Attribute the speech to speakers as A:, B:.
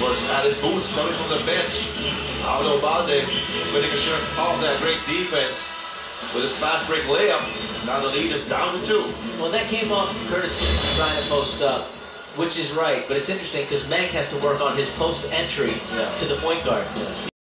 A: was added boost coming from the bench. Paulo Hubalde finishing off that great defense with his fast break layup. Now the lead is down to 2.
B: Well, that came off courtesy of trying to post up, which is right. But it's interesting because Mank has to work on his post entry to the point guard.